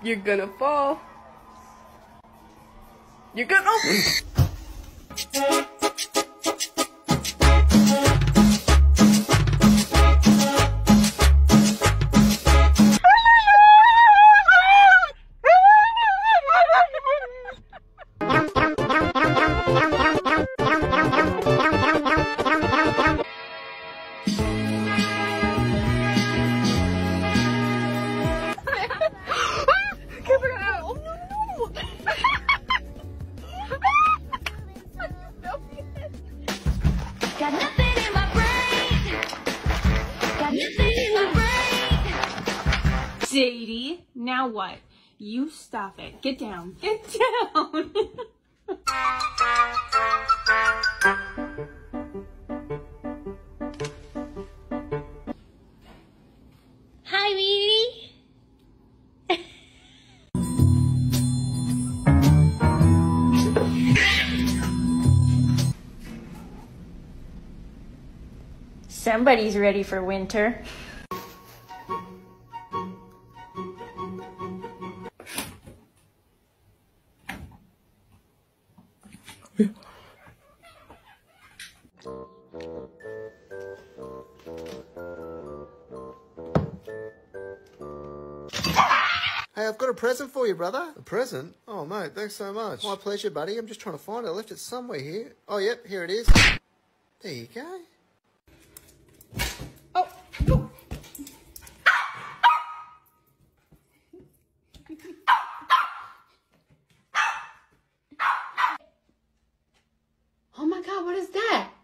You're gonna fall. You're gonna... Got nothing in my brain. Got nothing in my brain. Sadie, now what? You stop it. Get down. Get down. Hi, Mimi. Somebody's ready for winter. Hey, I've got a present for you, brother. A present? Oh, mate, thanks so much. My pleasure, buddy. I'm just trying to find it. I left it somewhere here. Oh, yep, here it is. There you go. Oh. Oh. Oh my God, what is that?